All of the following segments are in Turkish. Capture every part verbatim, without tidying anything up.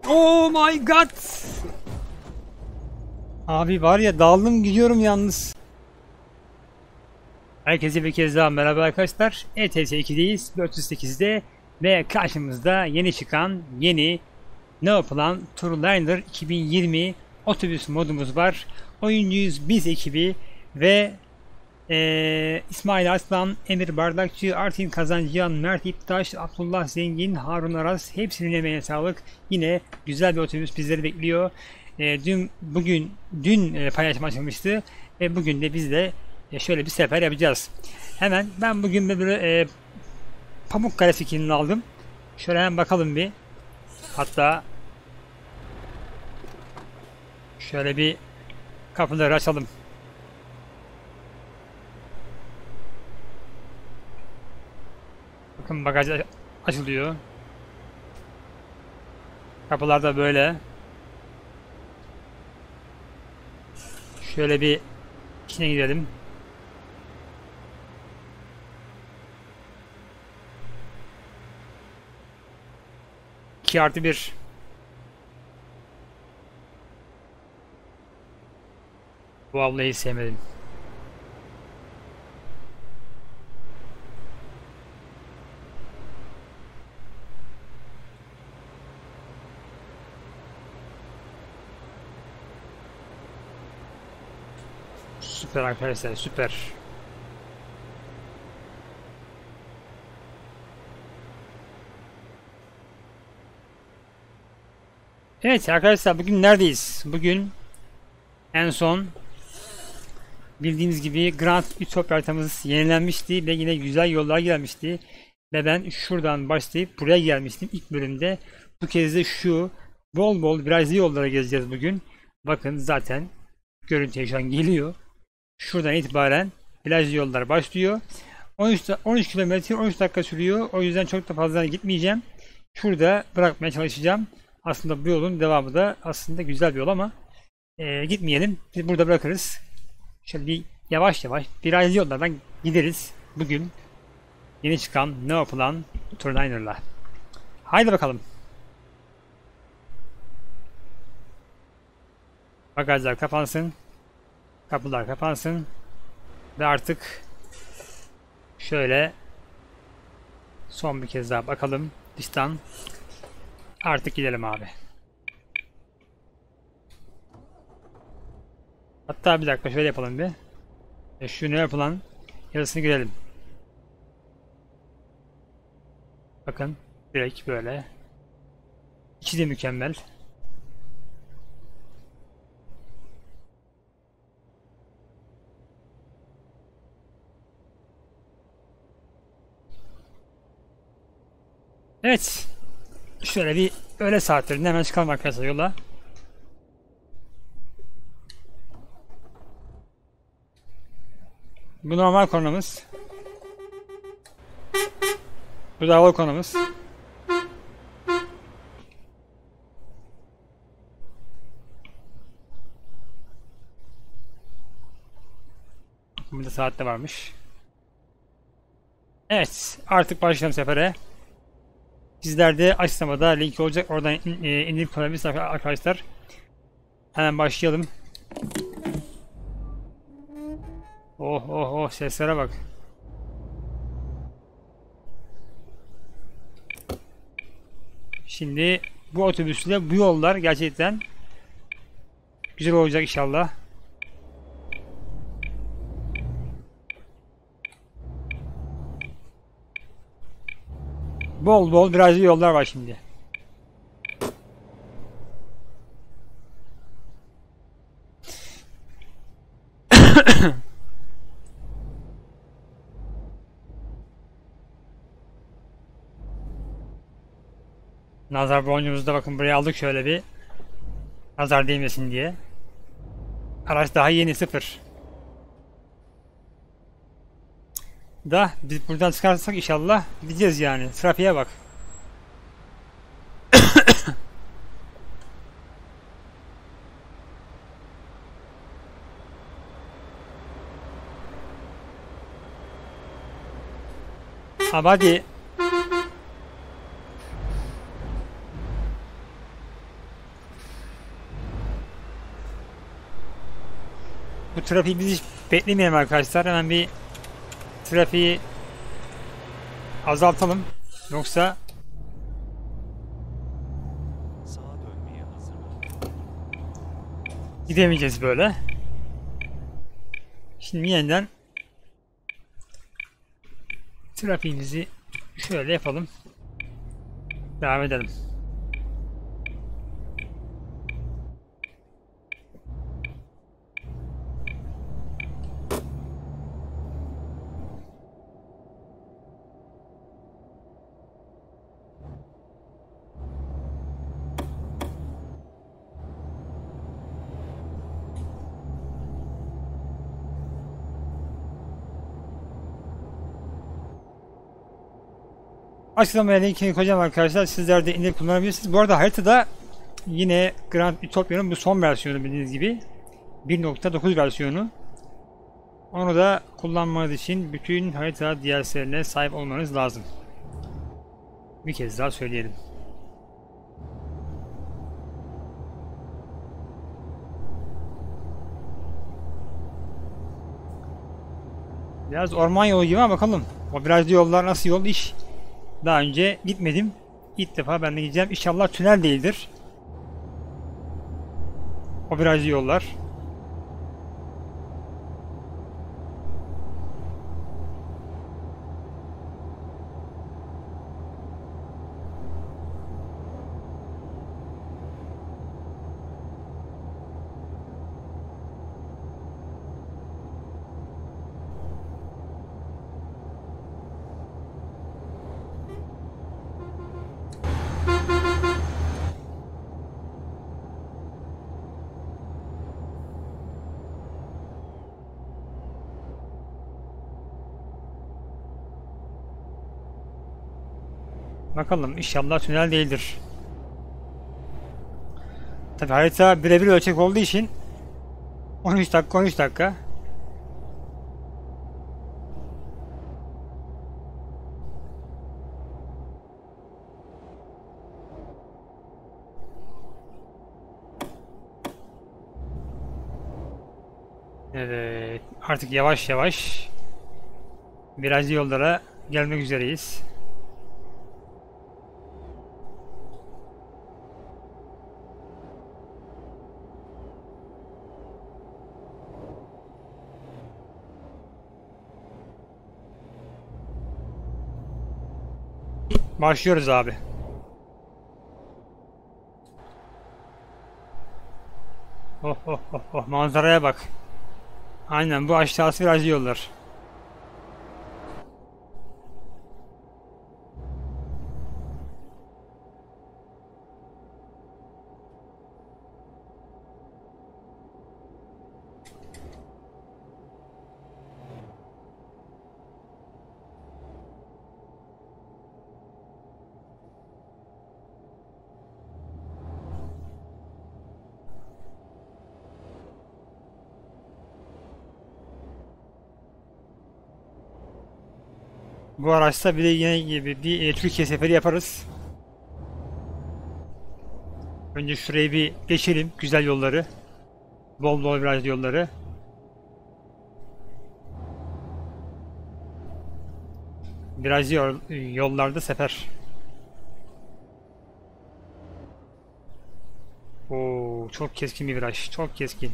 Oh my god. Abi var ya, daldım gidiyorum yalnız. Herkese bir kez daha merhaba arkadaşlar. E T S iki'deyiz, dört yüz sekiz'de ve karşımızda yeni çıkan yeni Neoplan Tourliner iki bin yirmi otobüs modumuz var. Oyuncuyuz biz ekibi ve ee, İsmail Aslan, Emir Bardakçı, Artin Kazancıyan, Mert İptaş, Abdullah Zengin, Harun Aras, hepsinin emeğine sağlık. Yine güzel bir otobüs bizleri bekliyor. E, dün bugün dün e, paylaşım açılmıştı ve bugün de biz de e, şöyle bir sefer yapacağız. Hemen ben bugün böyle e, Pamukkale fikrini aldım. Şöyle hemen bakalım bir. Hatta şöyle bir kapıları açalım. Bakın bagaj açılıyor. Kapılar da böyle. Şöyle bir içine girelim. iki artı bir. Bu ablayı sevmedim. Süper arkadaşlar, süper. Evet arkadaşlar, bugün neredeyiz? Bugün en son bildiğiniz gibi Grand Ütopya haritamız yenilenmişti ve yine güzel yollar gelmişti. Ve ben şuradan başlayıp buraya gelmiştim ilk bölümde. Bu kez de şu bol bol virajlı yollara gezeceğiz bugün. Bakın zaten görüntüye şu an geliyor. Şuradan itibaren virajlı yollar başlıyor. on üç kilometre on üç dakika sürüyor. O yüzden çok da fazla gitmeyeceğim. Şurada bırakmaya çalışacağım. Aslında bu yolun devamı da aslında güzel bir yol ama e, gitmeyelim. Biz burada bırakırız. Şöyle bir yavaş yavaş virajlı yollardan gideriz bugün. Yeni çıkan Neoplan Tourliner'la. Haydi bakalım. Bagajlar kapansın. Kapılar kapansın. Ve artık şöyle son bir kez daha bakalım dıştan. Artık gidelim abi. Hatta bir dakika şöyle yapalım bir. E şu ne yapılan yarısını görelim. Bakın direkt böyle. İçi de mükemmel. Evet. Şöyle bir öğle saatlerinde hemen çıkalım arkadaşlar yola. Bu normal konumuz. Bu da havalı konumuz. Burada saat de varmış. Evet, artık başlayalım sefere. Sizlerde açıklamada link olacak, oradan in, e, indirip kullanabilirsiniz arkadaşlar. Hemen başlayalım. Oh oh oh, seslere bak. Şimdi bu otobüsle bu yollar gerçekten güzel olacak inşallah. Bol bol virajlı yollar var şimdi. Nazar boncuğumuzu da bakın buraya aldık şöyle bir. Nazar değmesin diye. Araç daha yeni, sıfır. Da biz buradan çıkarsak inşallah gideceğiz yani. Trafiğe bak. Abi hadi. Bu trafiği biz hiç beklemeyelim arkadaşlar. Hemen bir trafiği azaltalım. Yoksa gidemeyeceğiz böyle. Şimdi yeniden trafiğimizi şöyle yapalım. Devam edelim. Açıklamaya linkini koyacağım arkadaşlar. Sizler de indirip kullanabilirsiniz. Bu arada haritada yine Grand Utopia'nın bu son versiyonu bildiğiniz gibi. bir nokta dokuz versiyonu. Onu da kullanmanız için bütün harita D L C'lerine sahip olmanız lazım. Bir kez daha söyleyelim. Biraz orman yolu gibi ama bakalım. O biraz yollar nasıl yol iş. Daha önce gitmedim. İlk defa ben de gideceğim. İnşallah tünel değildir. O biraz yollar. Bakalım inşallah tünel değildir. Tabi harita birebir ölçek olduğu için on üç dakika on üç dakika. Evet, artık yavaş yavaş virajlı yollara gelmek üzereyiz. Başlıyoruz abi. Oh oh oh oh, manzaraya bak. Aynen, bu aşağısı virajlı yollar. Bu araçta bir de yine gibi bir e, Türkiye seferi yaparız. Önce şurayı bir geçelim, güzel yolları. Bol bol virajlı yolları. Virajlı yol, yollarda sefer. Oo, çok keskin bir viraj, çok keskin.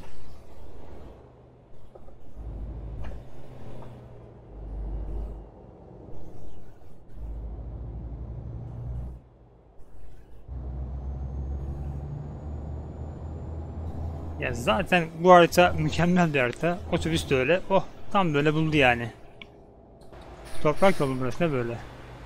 Ya zaten bu harita mükemmel bir harita. Otobüs de öyle. Oh, tam böyle buldu yani. Toprak yolu burası ne böyle?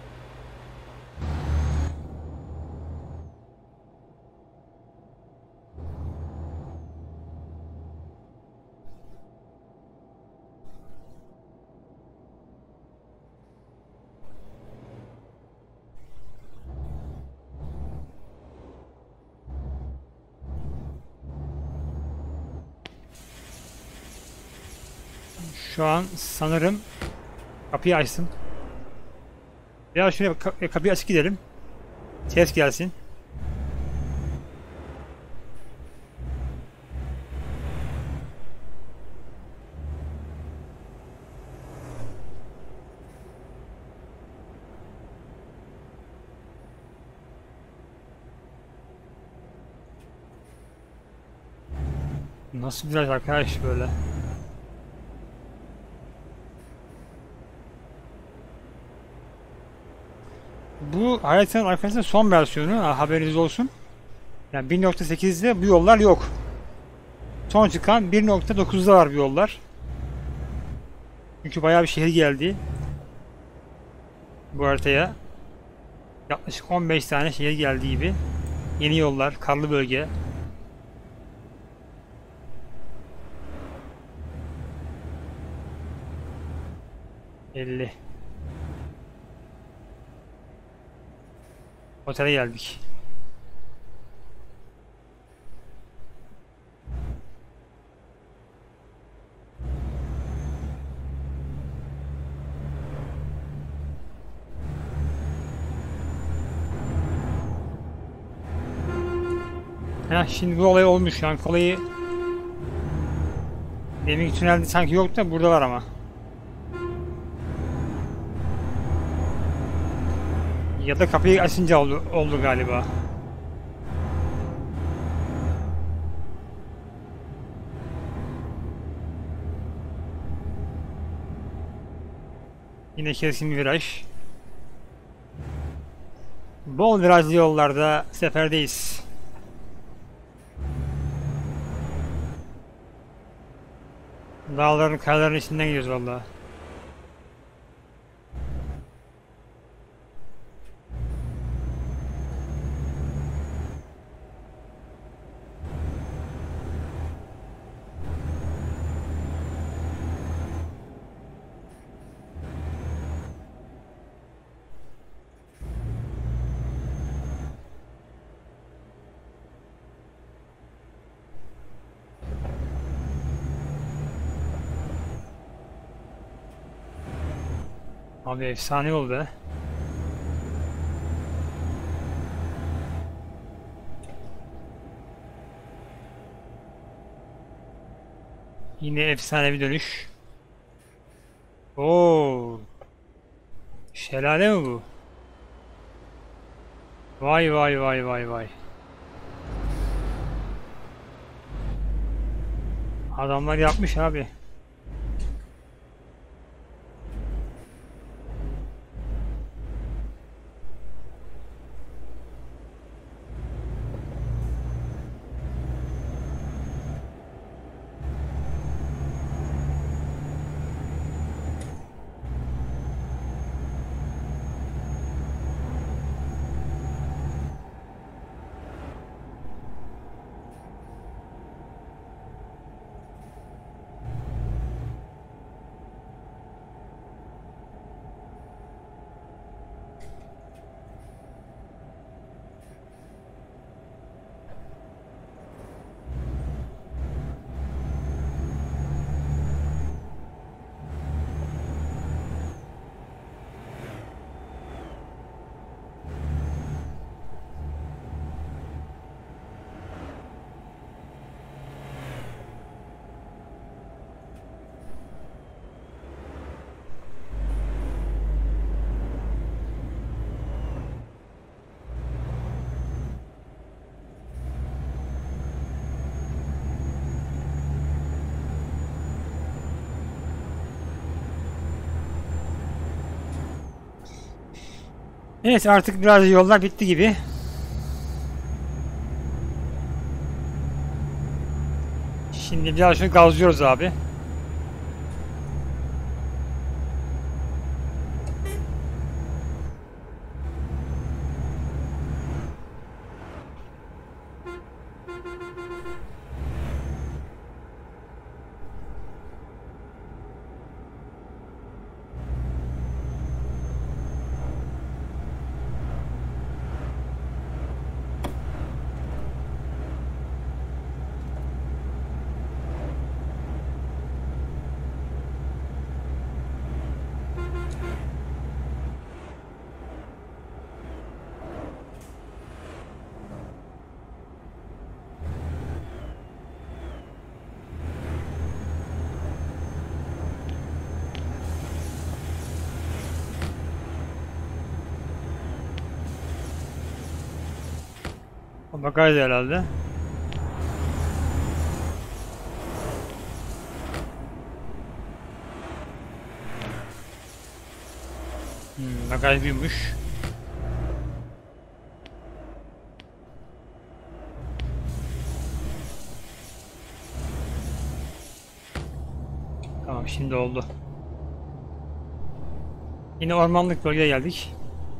Şu an sanırım kapıyı açsın. Ya şuraya ka kapıyı açık gidelim. Ses gelsin. Nasıl biraz arkadaş böyle? Bu haritanın arkasında son versiyonu, ha, haberiniz olsun. Yani bir nokta sekizde bu yollar yok. Son çıkan bir nokta dokuzda var bu yollar. Çünkü bayağı bir şehir geldi bu haritaya. Yaklaşık on beş tane şehir geldiği gibi. Yeni yollar, karlı bölge. elli. Otele geldik. Heh, şimdi bu olay olmuş yani kolayı. Deminki tünelde sanki yoktu da burada var ama. Ya da kapıyı açınca oldu, oldu galiba. Yine keskin bir viraj. Bol virajlı yollarda seferdeyiz. Dağların, kayaların içinden gidiyoruz vallahi. Abi efsane yol be. Yine efsane bir dönüş. Oo. Şelale mi bu? Vay vay vay vay vay. Adamlar yapmış abi. Evet artık biraz yollar bitti gibi. Şimdi biraz şunu gazlıyoruz abi. O bagaj herhalde. Hmm, bagaj büyümüş. Tamam, şimdi oldu. Yine ormanlık bölgeye geldik.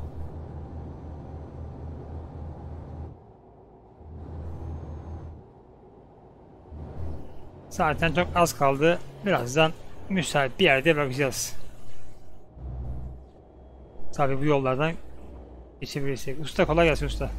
Zaten çok az kaldı. Birazdan müsait bir yerde bakacağız. Tabii bu yollardan geçebilirsek. Usta kolay gelsin usta.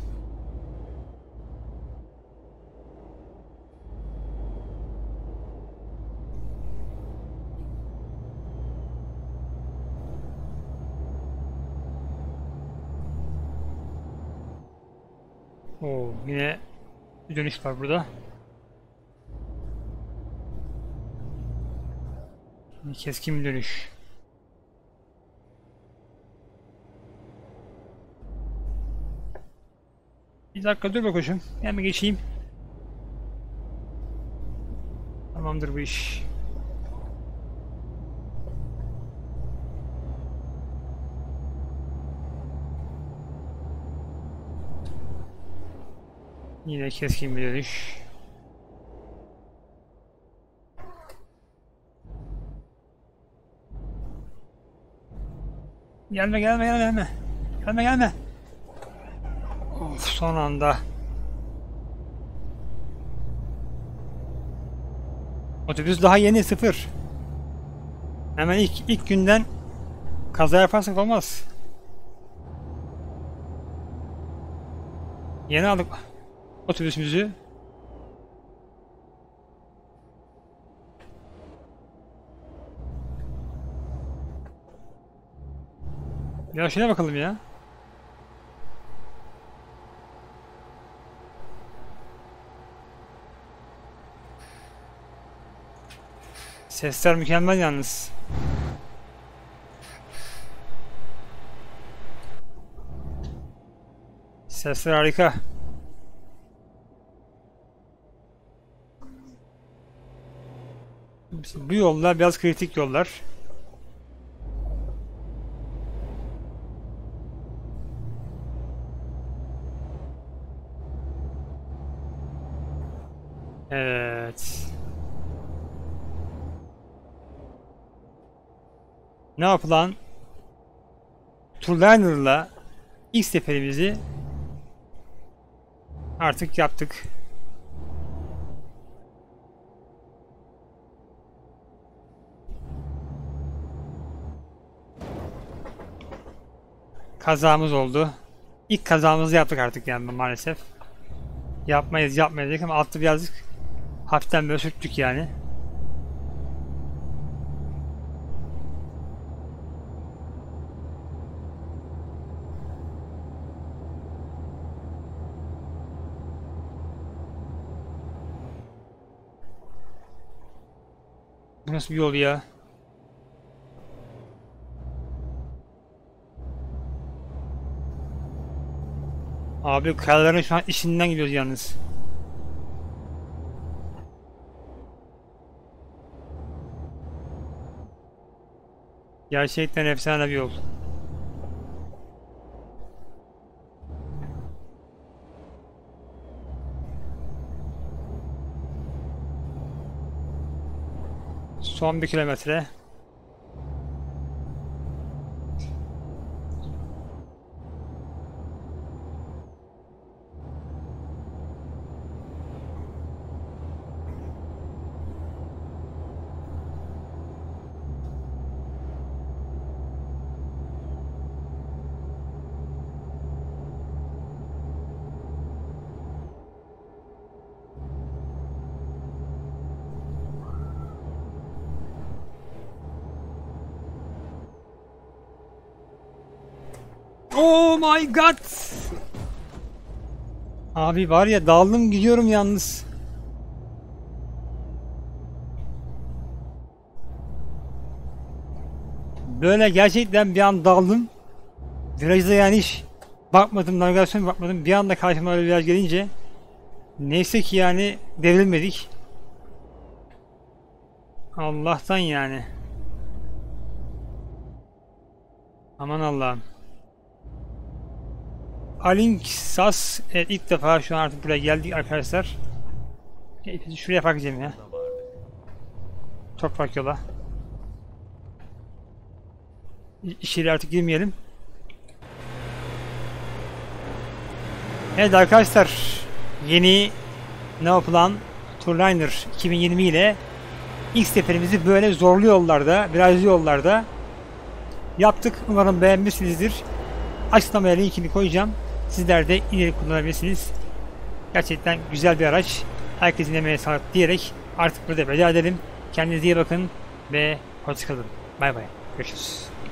Oo, yine bir dönüş var burada. Yine keskin bir dönüş. Bir dakika dur bakayım. Hemen geçeyim. Tamamdır bu iş. Yine keskin bir dönüş. Gelme gelme gelme gelme. Gelme gelme. Of, son anda. Otobüs daha yeni, sıfır. Hemen ilk ilk günden kaza yaparsak olmaz. Yeni aldık otobüsümüzü. Ya şuna bakalım ya. Sesler mükemmel yalnız. Sesler harika. Bu yollar biraz kritik yollar. Evet. Ne yapılan? Turliner'la ilk seferimizi artık yaptık. Kazamız oldu. İlk kazamızı yaptık artık yani maalesef. Yapmayız yapmayacak ama altı birazcık hafiften böyle sürttük yani. Bu nasıl bir yol ya? Abi kayaların şu an işinden gidiyoruz yalnız. Gerçekten efsane bir yol. Son bir kilometre. Oh my god! Abi var ya, daldım gidiyorum yalnız. Böyle gerçekten bir an daldım. Virajda yani hiç bakmadım, navigasyon bakmadım. Bir anda karşıma öyle viraj gelince neyse ki yani devrilmedik. Allah'tan yani. Aman Allah'ım. Alinksas, evet, ilk defa şu an artık buraya geldik arkadaşlar. E, şuraya bakacağım ya. Toprak yola. İçeri artık girmeyelim. Evet arkadaşlar, yeni Neoplan Tourliner iki bin yirmi ile ilk seferimizi böyle zorlu yollarda, virajlı yollarda yaptık. Umarım beğenmişsinizdir. Açıklamaya linkini koyacağım. Sizler de ileri kullanabilirsiniz. Gerçekten güzel bir araç. Herkesin emeğine sağlık diyerek artık burada veda edelim. Kendinize iyi bakın ve hoşçakalın. Bay bay. Görüşürüz.